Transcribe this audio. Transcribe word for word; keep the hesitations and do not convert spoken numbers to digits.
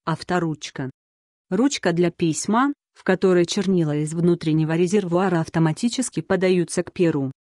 Авторучка. Ручка для письма, в которой чернила из внутреннего резервуара автоматически подаются к перу.